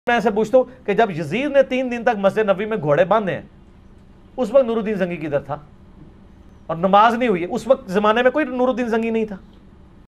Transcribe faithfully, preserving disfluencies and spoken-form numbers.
मैं ऐसे पूछता हूं कि जब यजीद ने तीन दिन तक मस्जिद नबी में घोड़े बांधे हैं, उस वक्त नूरुद्दीन जंगी किधर था? और नमाज नहीं हुई है, उस वक्त जमाने में कोई नूरुद्दीन जंगी नहीं था।